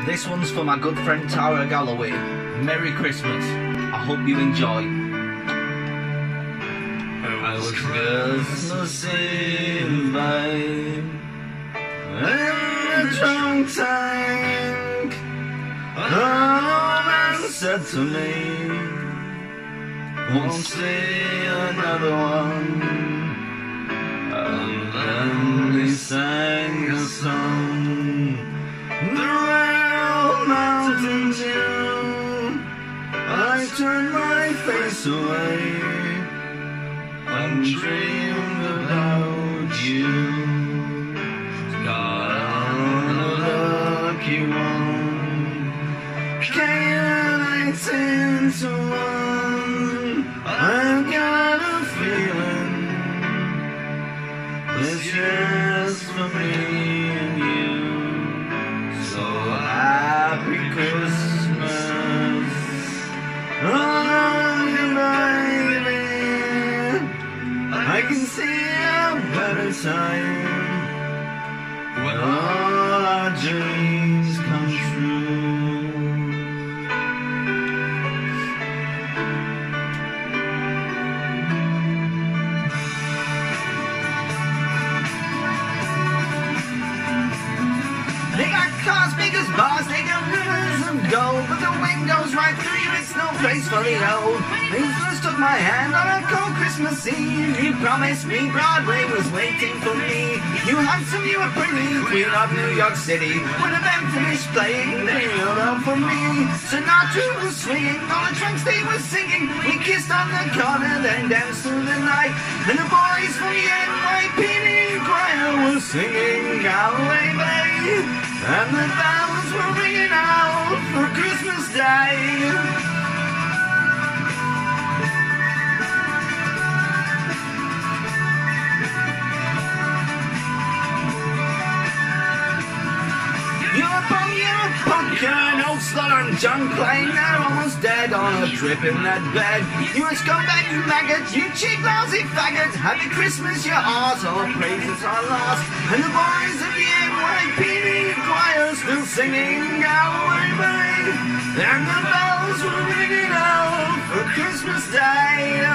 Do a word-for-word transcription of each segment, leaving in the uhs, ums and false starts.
This one's for my good friend Tara Galloway. Merry Christmas. I hope you enjoy. I was Christmas in vain in the trunk tank. The man said to me, won't see another one. And then he sang a song, the Rail Mountain Dew. I turned my face away and dreamed about you. God, I'm a lucky one. Came eighteen to one. I've got a feeling this year's for me and you. So happy Christmas, oh, you baby. I can see a better time when all our dreams come true. They got cars big as bars, they got rivers of gold, but the wind goes right through you, it's no place for the old. When you first took my hand on a cold Christmas Eve, you promised me Broadway was waiting for me. You handsome, you were pretty, queen of New York City. When the band finished playing, they yelled out for me. Sinatra was swinging, all the trunks they were singing. We kissed on the corner, then danced through the night. And the boys from the N Y P D choir were singing Galway Bay. And the bells were ringing out for Christmas Day. You're a bum, you're a punk, you're an old slaughter and John Clay. They're almost dead on a trip in that bed. You're a scumbag, you maggot, you cheap, lousy faggot. Happy Christmas, your arse, all praises are lost. And the boys of the N Y P D choir still singing Galway Bay. And the bells were ringing out for Christmas Day.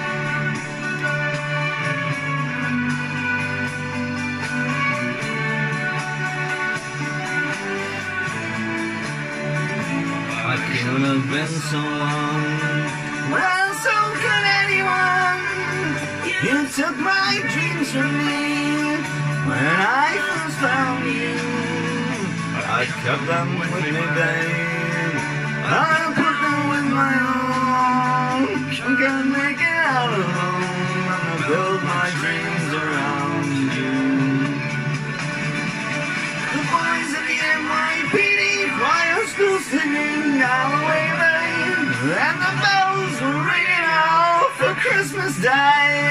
I could have been someone, well, so could anyone. You took my dreams from me when I first found you. I kept them with me, babe. I put them with my own. I can't make it out alone. I'm gonna build my dreams around you. The boys of the N Y P D choir still singing Galway Bay, and the bells were ringing out for Christmas Day.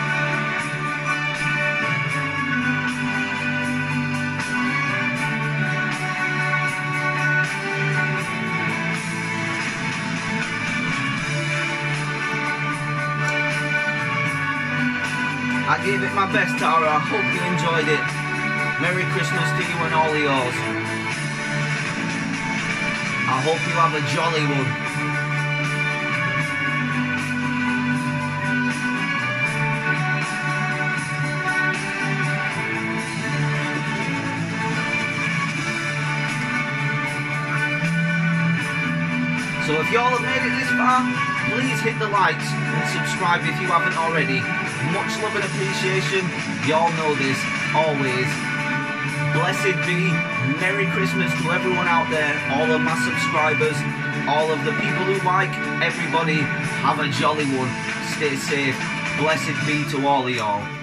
I gave it my best, Tara. I hope you enjoyed it. Merry Christmas to you and all of yours. I hope you have a jolly one. So if y'all have made it this far, please hit the likes and subscribe if you haven't already. Much love and appreciation. Y'all know this, always. Blessed be. Merry Christmas to everyone out there, all of my subscribers, all of the people who like, everybody. Have a jolly one. Stay safe. Blessed be to all of y'all.